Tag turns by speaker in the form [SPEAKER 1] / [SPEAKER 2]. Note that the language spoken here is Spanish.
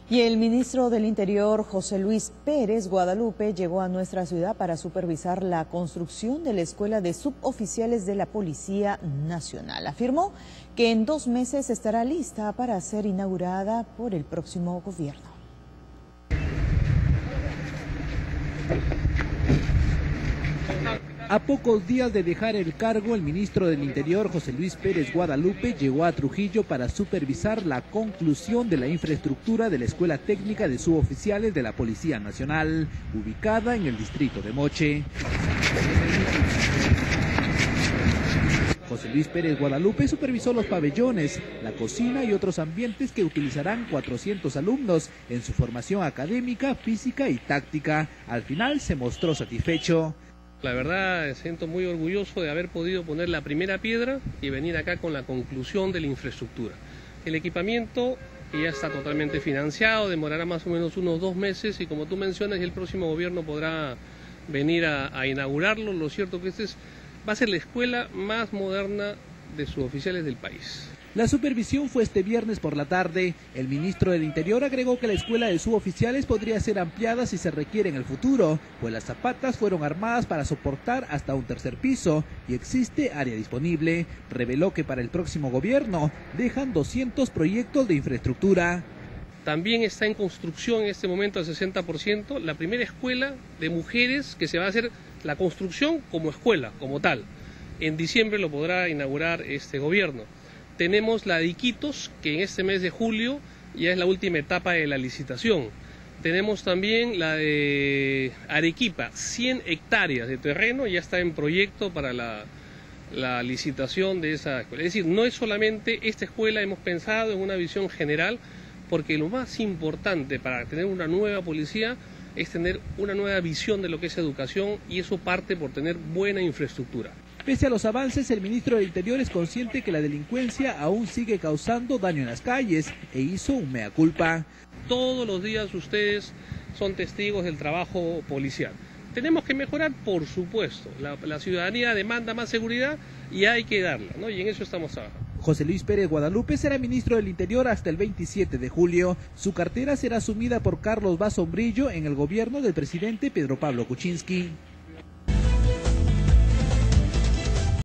[SPEAKER 1] Y el ministro del Interior, José Luis Pérez Guadalupe, llegó a nuestra ciudad para supervisar la construcción de la Escuela de Suboficiales de la Policía Nacional. Afirmó que en 2 meses estará lista para ser inaugurada por el próximo gobierno.
[SPEAKER 2] A pocos días de dejar el cargo, el ministro del Interior, José Luis Pérez Guadalupe, llegó a Trujillo para supervisar la conclusión de la infraestructura de la Escuela Técnica de Suboficiales de la Policía Nacional, ubicada en el distrito de Moche. José Luis Pérez Guadalupe supervisó los pabellones, la cocina y otros ambientes que utilizarán 400 alumnos en su formación académica, física y táctica. Al final se mostró satisfecho.
[SPEAKER 3] La verdad, siento muy orgulloso de haber podido poner la primera piedra y venir acá con la conclusión de la infraestructura. El equipamiento ya está totalmente financiado, demorará más o menos unos 2 meses y como tú mencionas, el próximo gobierno podrá venir a inaugurarlo. Lo cierto que va a ser la escuela más moderna de suboficiales del país.
[SPEAKER 2] La supervisión fue este viernes por la tarde. El ministro del Interior agregó que la escuela de suboficiales podría ser ampliada si se requiere en el futuro, pues las zapatas fueron armadas para soportar hasta un 3er piso y existe área disponible. Reveló que para el próximo gobierno dejan 200 proyectos de infraestructura.
[SPEAKER 3] También está en construcción en este momento al 60% la primera escuela de mujeres que se va a hacer la construcción como escuela, como tal. En diciembre lo podrá inaugurar este gobierno. Tenemos la de Iquitos, que en este mes de julio ya es la última etapa de la licitación. Tenemos también la de Arequipa, 100 hectáreas de terreno, ya está en proyecto para la licitación de esa escuela. Es decir, no es solamente esta escuela, hemos pensado en una visión general, porque lo más importante para tener una nueva policía es tener una nueva visión de lo que es educación y eso parte por tener buena infraestructura.
[SPEAKER 2] Pese a los avances, el ministro del Interior es consciente que la delincuencia aún sigue causando daño en las calles e hizo un mea culpa.
[SPEAKER 3] Todos los días ustedes son testigos del trabajo policial. Tenemos que mejorar, por supuesto. La ciudadanía demanda más seguridad y hay que darla, ¿no? Y en eso estamos trabajando.
[SPEAKER 2] José Luis Pérez Guadalupe será ministro del Interior hasta el 27 de julio. Su cartera será asumida por Carlos Basombrillo en el gobierno del presidente Pedro Pablo Kuczynski.